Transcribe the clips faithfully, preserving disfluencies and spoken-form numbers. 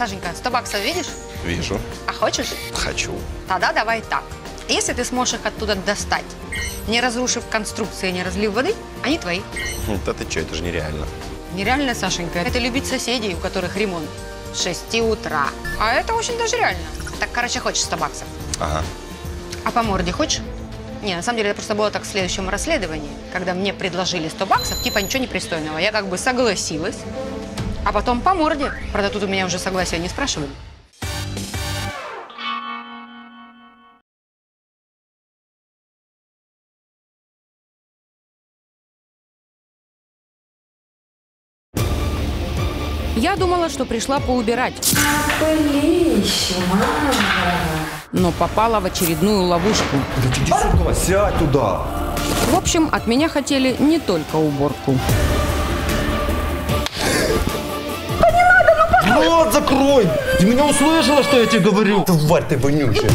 Сашенька, сто баксов видишь? Вижу. А хочешь? Хочу. Тогда давай так. Если ты сможешь их оттуда достать, не разрушив конструкции, не разлив воды, они твои. Да ты что, это же нереально. Нереально, Сашенька. Это любить соседей, у которых ремонт с шести утра. А это очень даже реально. Так, короче, хочешь сто баксов? Ага. А по морде хочешь? Не, на самом деле, это просто было так в следующем расследовании, когда мне предложили сто баксов, типа ничего непристойного. Я как бы согласилась, а потом по морде. Правда, тут у меня уже согласия не спрашивали. Я думала, что пришла поубирать. Но попала в очередную ловушку. Да иди сюда, сядь туда. В общем, от меня хотели не только уборку. Да не надо, ну рот закрой! Ты меня услышала, что я тебе говорю? Тварь ты вонючая.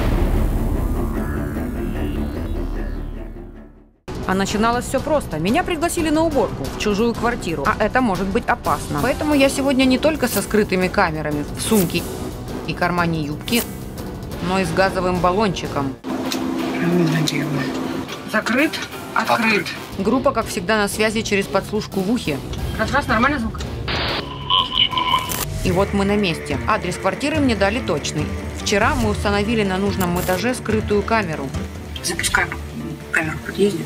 А начиналось все просто. Меня пригласили на уборку в чужую квартиру. А это может быть опасно. Поэтому я сегодня не только со скрытыми камерами в сумке и кармане юбки, но и с газовым баллончиком. Закрыт, открыт. Группа, как всегда, на связи через подслушку в ухе. Раз, раз, нормально звук? И вот мы на месте. Адрес квартиры мне дали точный. Вчера мы установили на нужном этаже скрытую камеру. Запускаем камеру в подъезде.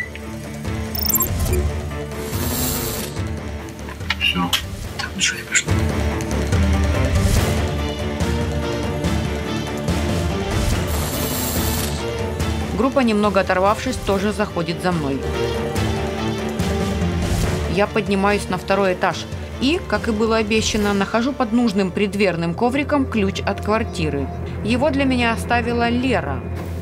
Все. Так, ну что, я пошла. Группа, немного оторвавшись, тоже заходит за мной. Я поднимаюсь на второй этаж и, как и было обещано, нахожу под нужным преддверным ковриком ключ от квартиры. Его для меня оставила Лера.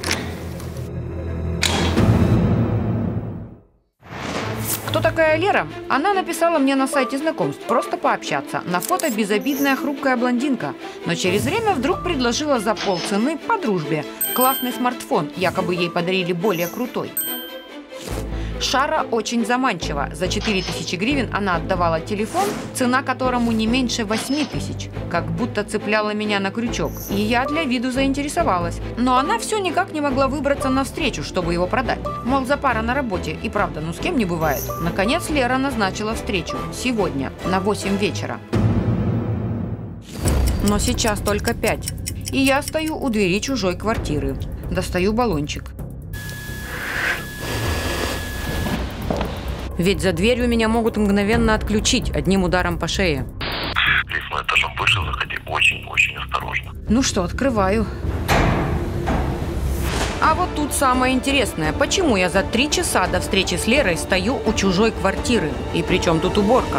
Кто такая Лера? Она написала мне на сайте знакомств, просто пообщаться. На фото безобидная хрупкая блондинка. Но через время вдруг предложила за полцены по дружбе классный смартфон, якобы ей подарили более крутой. Шара очень заманчива. За четыре тысячи гривен она отдавала телефон, цена которому не меньше восьми тысяч. Как будто цепляла меня на крючок. И я для виду заинтересовалась. Но она все никак не могла выбраться навстречу, чтобы его продать. Мол, запара на работе. И правда, ну с кем не бывает. Наконец Лера назначила встречу. Сегодня, на восемь вечера. Но сейчас только пять. И я стою у двери чужой квартиры. Достаю баллончик. Ведь за дверью меня могут мгновенно отключить одним ударом по шее. Лифт на этажом выше, заходи очень-очень осторожно. Ну что, открываю. А вот тут самое интересное. Почему я за три часа до встречи с Лерой стою у чужой квартиры? И при чем тут уборка?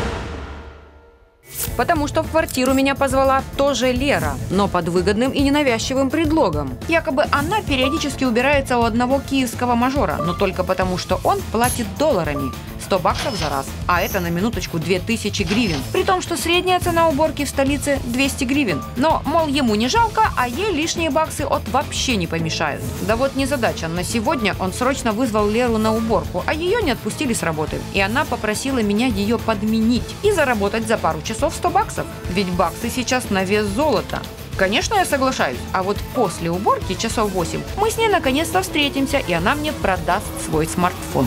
Потому что в квартиру меня позвала тоже Лера, но под выгодным и ненавязчивым предлогом. Якобы она периодически убирается у одного киевского мажора, но только потому, что он платит долларами. сто баксов за раз, а это на минуточку две тысячи гривен. При том, что средняя цена уборки в столице двести гривен. Но, мол, ему не жалко, а ей лишние баксы от вообще не помешают. Да вот незадача. На сегодня он срочно вызвал Леру на уборку, а ее не отпустили с работы. И она попросила меня ее подменить и заработать за пару часов сто баксов. Ведь баксы сейчас на вес золота. Конечно, я соглашаюсь, а вот после уборки часов восемь мы с ней наконец-то встретимся, и она мне продаст свой смартфон.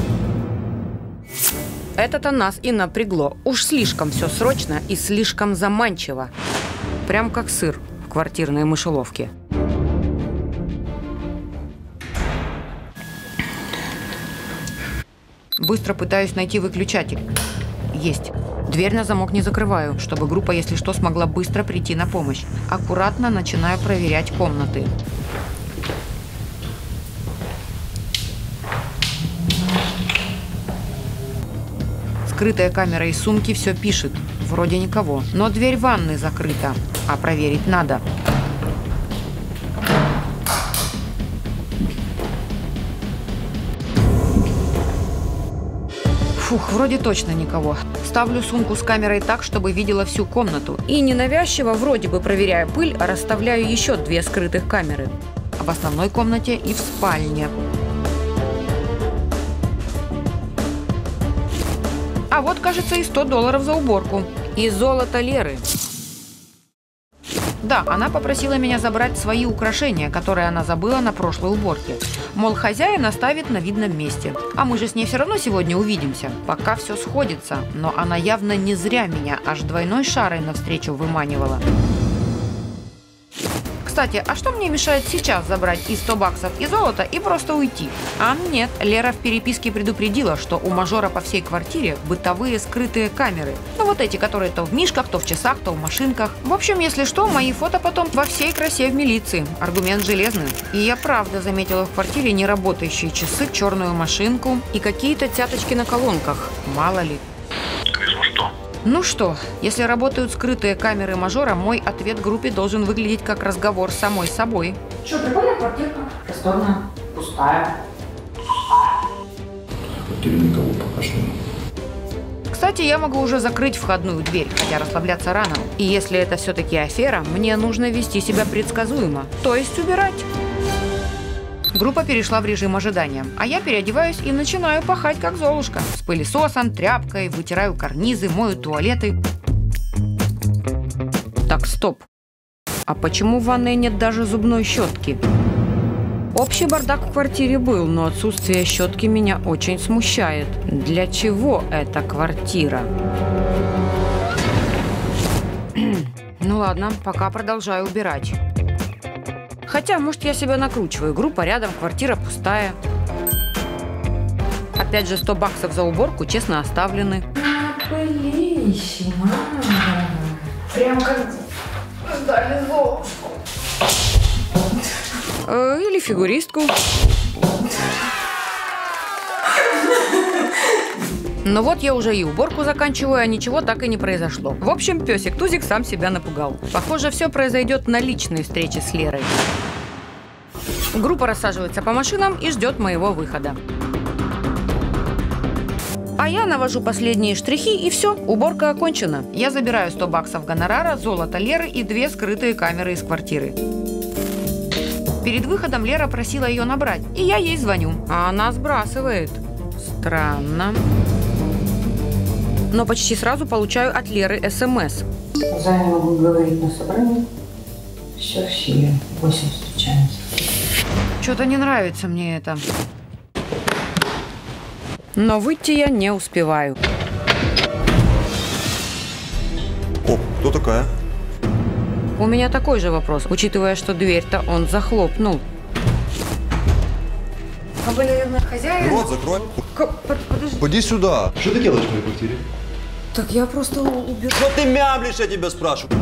Это-то нас и напрягло. Уж слишком все срочно и слишком заманчиво. Прям как сыр в квартирной мышеловке. Быстро пытаюсь найти выключатель. Есть. Дверь на замок не закрываю, чтобы группа, если что, смогла быстро прийти на помощь. Аккуратно начинаю проверять комнаты. Скрытая камера из сумки все пишет. Вроде никого. Но дверь ванны закрыта. А проверить надо. Фух, вроде точно никого. Ставлю сумку с камерой так, чтобы видела всю комнату. И ненавязчиво, вроде бы проверяя пыль, расставляю еще две скрытых камеры. В основной комнате и в спальне. А вот, кажется, и сто долларов за уборку. И золото Леры. Да, она попросила меня забрать свои украшения, которые она забыла на прошлой уборке. Мол, хозяин оставит на видном месте. А мы же с ней все равно сегодня увидимся. Пока все сходится. Но она явно не зря меня аж двойной шарой навстречу выманивала. Кстати, а что мне мешает сейчас забрать и сто баксов, и золото и просто уйти? А нет, Лера в переписке предупредила, что у мажора по всей квартире бытовые скрытые камеры. Ну вот эти, которые то в мишках, то в часах, то в машинках. В общем, если что, мои фото потом во всей красе в милиции. Аргумент железный. И я правда заметила в квартире неработающие часы, черную машинку и какие-то цяточки на колонках. Мало ли. Ну что, если работают скрытые камеры мажора, мой ответ группе должен выглядеть как разговор с самой собой. Что, прикольная квартирка? Просторная, пустая. В квартире никого пока что нет. Кстати, я могу уже закрыть входную дверь, хотя расслабляться рано. И если это все-таки афера, мне нужно вести себя предсказуемо, то есть убирать. Группа перешла в режим ожидания, а я переодеваюсь и начинаю пахать как Золушка. С пылесосом, тряпкой, вытираю карнизы, мою туалеты. Так, стоп. А почему в ванной нет даже зубной щетки? Общий бардак в квартире был, но отсутствие щетки меня очень смущает. Для чего эта квартира? Ну ладно, пока продолжаю убирать. Хотя, может, я себя накручиваю. Группа рядом, квартира пустая. Опять же, сто баксов за уборку честно оставлены. Белиссимо. Прям как ждали Золушку. Э, или фигуристку. Но вот я уже и уборку заканчиваю, а ничего так и не произошло. В общем, песик Тузик сам себя напугал. Похоже, все произойдет на личной встрече с Лерой. Группа рассаживается по машинам и ждет моего выхода. А я навожу последние штрихи, и все, уборка окончена. Я забираю сто баксов гонорара, золото Леры и две скрытые камеры из квартиры. Перед выходом Лера просила ее набрать, и я ей звоню. А она сбрасывает. Странно. Но почти сразу получаю от Леры СМС. За не могу говорить на собрании. Все в силе. Восемь встречаемся. Что-то не нравится мне это. Но выйти я не успеваю. О, кто такая? У меня такой же вопрос, учитывая, что дверь-то он захлопнул. А вы, наверное, хозяин? Рот закрой. Подожди. Поди сюда. Что ты делаешь в моей квартире? Так я просто уберу. Что ты мямлишь, я тебя спрашиваю?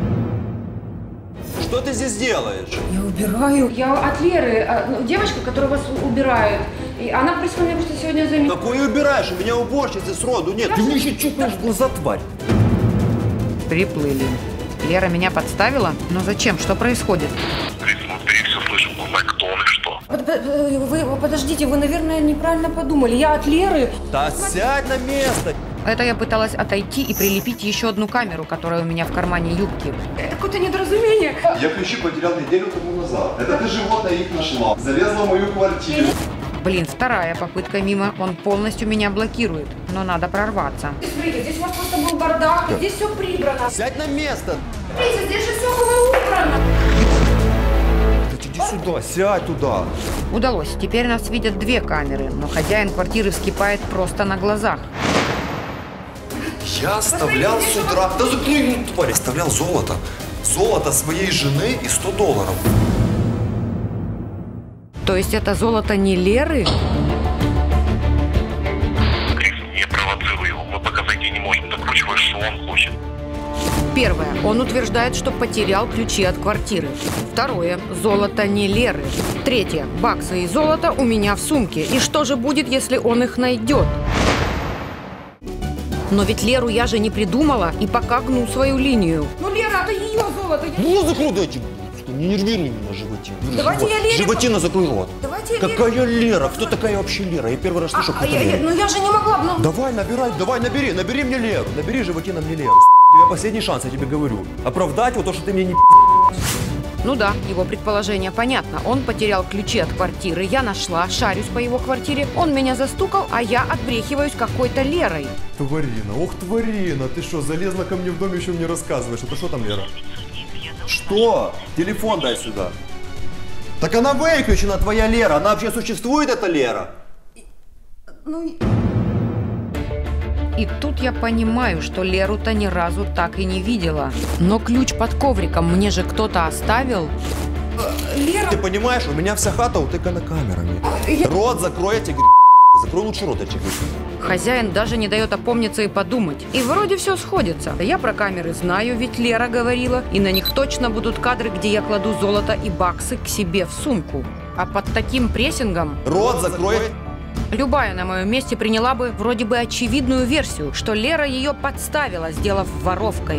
Что ты здесь делаешь? Я убираю. Я от Леры, а, ну, девочка, которая вас убирает. И она просила меня просто сегодня заменить. Какой убираешь? У меня уборщицы сроду нет. Ты мне еще чукнешь в глаза, тварь. Приплыли. Лера меня подставила? Но зачем? Что происходит? Крис, внутри все слышим. Узнай, кто он и что. Вы подождите, вы, наверное, неправильно подумали. Я от Леры. Да сядь на место. Это я пыталась отойти и прилепить еще одну камеру, которая у меня в кармане юбки. Это какое-то недоразумение. Я ключи потерял неделю тому назад. Это ты животное их нашла. Залезла в мою квартиру. Блин, вторая попытка мимо. Он полностью меня блокирует. Но надо прорваться. Смотрите, здесь у вас просто был бардак, здесь все прибрано. Сядь на место. Смотрите, здесь же все было убрано. Иди сюда, сядь туда. Удалось. Теперь нас видят две камеры, но хозяин квартиры вскипает просто на глазах. Я оставлял с утра... Да заклюй, тварь! Оставлял золото. Золото своей жены и сто долларов. То есть это золото не Леры? Крис, не провоцируй его. Мы пока зайти не можем. Докручивай, что он хочет. Первое. Он утверждает, что потерял ключи от квартиры. Второе. Золото не Леры. Третье. Баксы и золото у меня в сумке. И что же будет, если он их найдет? Но ведь Леру я же не придумала и пока гну свою линию. Ну, Лера, это ее золото. Ну, закрой дайте. Не нервируй меня, животина. Давайте я Лере... Животина, закрой рот. Давайте я Лере... Какая Лера? Кто такая вообще Лера? Я первый раз слышу, А, кто я, я, Лера. ну я же не могла, ну... Давай, набирай, давай, набери, набери мне Леру. Набери, животина, мне Леру. У тебя последний шанс, я тебе говорю. Оправдать вот то, что ты мне не Ну да, его предположение понятно. Он потерял ключи от квартиры, я нашла, шарюсь по его квартире. Он меня застукал, а я отбрехиваюсь какой-то Лерой. Тварина, ох, тварина, ты что, залезла ко мне в дом, еще мне рассказываешь. Это что там, Лера? Что? Телефон дай сюда. Так она выключена, твоя Лера. Она вообще существует, эта Лера? И тут я понимаю, что Леру-то ни разу так и не видела. Но ключ под ковриком мне же кто-то оставил. Ты понимаешь, у меня вся хата утыкана камерами. Рот закрой, я тебе говорю. Закрой лучше рот, я тебе говорю. Хозяин даже не дает опомниться и подумать. И вроде все сходится. Я про камеры знаю, ведь Лера говорила. И на них точно будут кадры, где я кладу золото и баксы к себе в сумку. А под таким прессингом... Рот закрой. Любая на моем месте приняла бы вроде бы очевидную версию, что Лера ее подставила, сделав воровкой.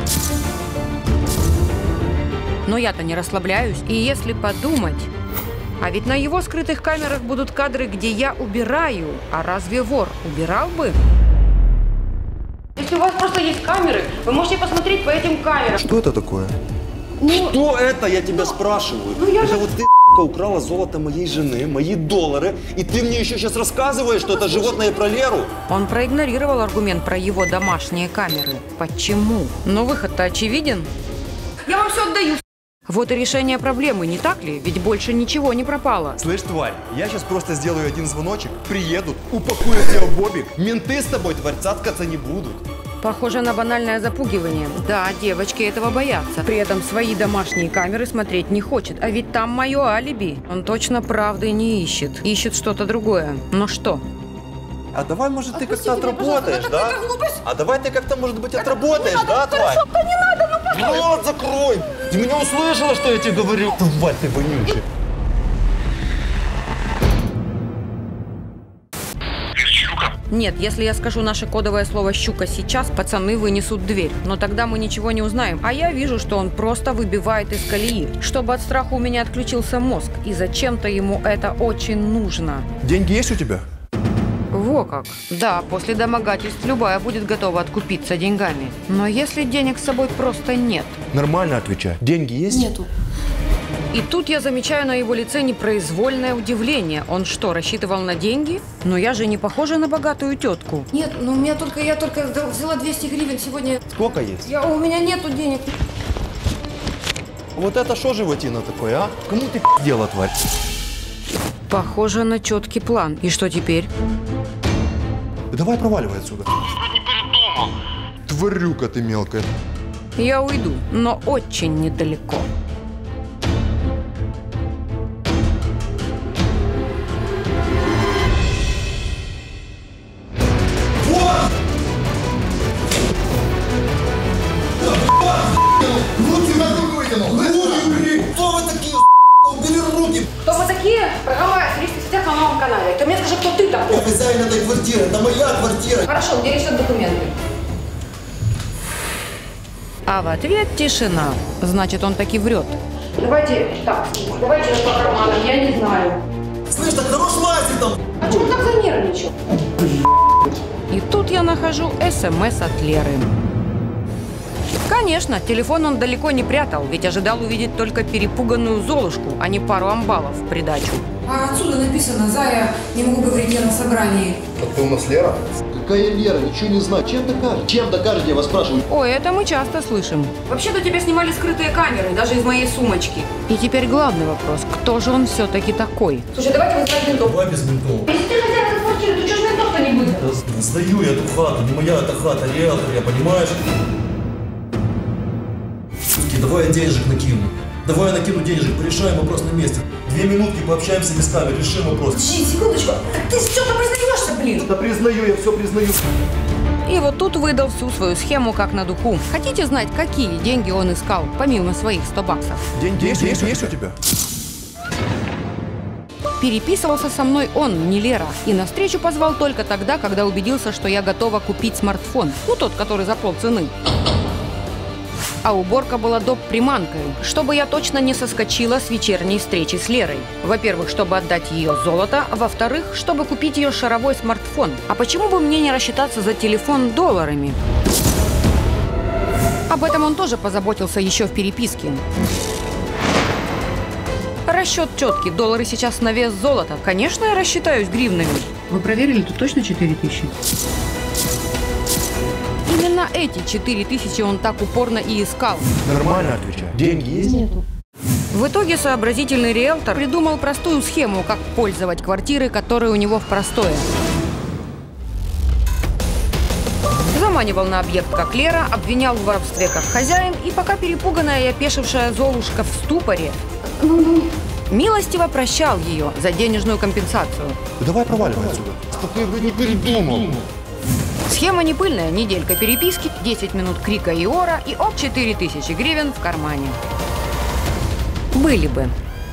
Но я-то не расслабляюсь. И если подумать... А ведь на его скрытых камерах будут кадры, где я убираю. А разве вор убирал бы? Если у вас просто есть камеры, вы можете посмотреть по этим камерам. Что это такое? Ну, Что это, я тебя спрашиваю? ну я это же- вот ты, сука, украла золото моей жены, мои доллары, и ты мне еще сейчас рассказываешь, что это животное про Леру? Он проигнорировал аргумент про его домашние камеры. Почему? Но выход-то очевиден. Я вам все отдаю. Вот и решение проблемы, не так ли? Ведь больше ничего не пропало. Слышь, тварь, я сейчас просто сделаю один звоночек, приедут, упакуют тебя в бобик, менты с тобой, тварь, цаткаться не будут. Похоже на банальное запугивание. Да, девочки этого боятся. При этом свои домашние камеры смотреть не хочет. А ведь там мое алиби. Он точно правды не ищет. Ищет что-то другое. Но что? А давай, может, ты как-то отработаешь, да? А давай ты как-то, может быть, отработаешь, да, тварь? Не надо, ну пожалуйста. Рот закрой. Ты меня услышала, что я тебе говорю? Тварь ты вонючая. Ты щука? Нет, если я скажу наше кодовое слово «щука» сейчас, пацаны вынесут дверь. Но тогда мы ничего не узнаем. А я вижу, что он просто выбивает из колеи. Чтобы от страха у меня отключился мозг. И зачем-то ему это очень нужно. Деньги есть у тебя? Во как. Да, после домогательств любая будет готова откупиться деньгами. Но если денег с собой просто нет. Нормально отвечай. Деньги есть? Нету. И тут я замечаю на его лице непроизвольное удивление. Он что, рассчитывал на деньги? Но я же не похожа на богатую тетку. Нет, ну у меня только, я только взяла двести гривен сегодня. Сколько есть? Я, у меня нету денег. Вот это что животина такое, а? Кому ты дело, тварь? Похоже на четкий план. И что теперь? Давай проваливай отсюда. Не передумал. Тварюка ты мелкая. Я уйду, но очень недалеко. Руки на руку вытянул. Руки, кто вы такие, убери руки. Кто вы такие? Программа «Триста сетях» на новом канале. Ты мне скажи, кто ты такой? Я хозяин этой квартиры, это моя квартира. Хорошо, где лежат документы? А в ответ тишина. Значит, он таки врет. Давайте так, давайте по карманам, я не знаю. Слышь, так хорош лазить там. А чего он так занервничал? И тут я нахожу СМС от Леры. Конечно, телефон он далеко не прятал, ведь ожидал увидеть только перепуганную Золушку, а не пару амбалов в придачу. А отсюда написано: Зая, не могу говорить, я на собрании. Так ты у нас Лера? Какая Лера? Ничего не знаю. Чем докажешь? Чем докажешь, я вас спрашиваю? Ой, это мы часто слышим. Вообще-то тебя снимали скрытые камеры, даже из моей сумочки. И теперь главный вопрос, кто же он все-таки такой? Слушай, давайте вызывать ментов. Давай без ментов. Если ты хозяин этой квартиры, то что же ментов-то не будет? Да сдаю я эту хату, не моя эта хата, риэлтор, я, понимаешь? Суки, давай я денежек накину. Давай я накину денежек, порешаем вопрос на месте. Две минутки, пообщаемся без камер, решим вопрос. Подожди, секундочку. Так ты что-то признаешься, блин? Да признаю, я все признаю. И вот тут выдал всю свою схему как на духу. Хотите знать, какие деньги он искал, помимо своих сто баксов? Деньги есть, есть, есть у тебя? Переписывался со мной он, не Лера. И на встречу позвал только тогда, когда убедился, что я готова купить смартфон. Ну, тот, который за полцены. А уборка была доп. Приманкой, чтобы я точно не соскочила с вечерней встречи с Лерой. Во-первых, чтобы отдать ее золото, во-вторых, чтобы купить ее шаровой смартфон. А почему бы мне не рассчитаться за телефон долларами? Об этом он тоже позаботился еще в переписке. Расчет четкий. Доллары сейчас на вес золота. Конечно, я рассчитаюсь гривнами. Вы проверили, тут точно четыре тысячи? Именно именно эти четыре тысячи он так упорно и искал. Нормально отвечаю. Деньги есть? Нету. В итоге сообразительный риэлтор придумал простую схему, как пользовать квартиры, которые у него в простое. Заманивал на объект как Лера, обвинял в воровстве как хозяин, и пока перепуганная и опешившая Золушка в ступоре, милостиво прощал ее за денежную компенсацию. Да давай проваливай отсюда. Что я бы не передумал. Схема не пыльная, неделька переписки, десять минут крика и ора, и оп, четыре тысячи гривен в кармане. Были бы.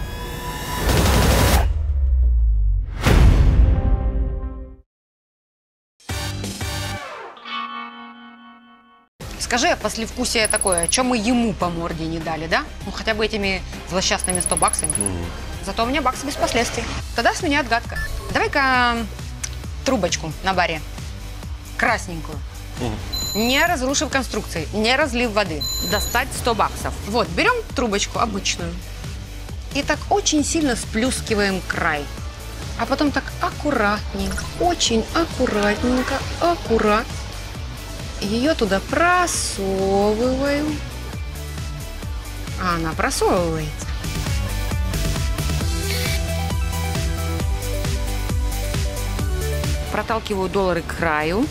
Скажи, послевкусие такое, чем мы ему по морде не дали, да? Ну, хотя бы этими злосчастными сто баксами. Mm. Зато у меня баксы без последствий. Тогда с меня отгадка. Давай-ка трубочку на баре. Красненькую. Mm. Не разрушив конструкции, не разлив воды. Достать сто баксов. Вот, берем трубочку обычную. И так очень сильно сплюскиваем край. А потом так аккуратненько, очень аккуратненько, аккуратно. Ее туда просовываю. А она просовывается. Проталкиваю доллары к краю.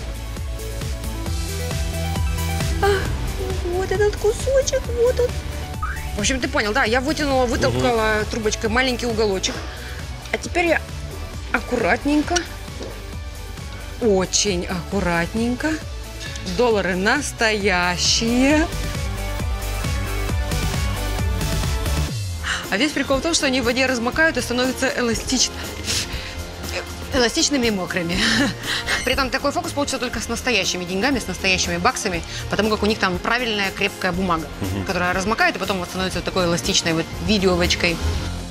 А, вот этот кусочек, вот он. В общем, ты понял, да? Я вытянула, вытолкала угу. трубочкой маленький уголочек. А теперь я аккуратненько, очень аккуратненько. Доллары настоящие. А весь прикол в том, что они в воде размокают и становятся эластич... эластичными и мокрыми. При этом такой фокус получится только с настоящими деньгами, с настоящими баксами, потому как у них там правильная крепкая бумага, угу. которая размокает и потом вот становится такой эластичной вот видеовочкой.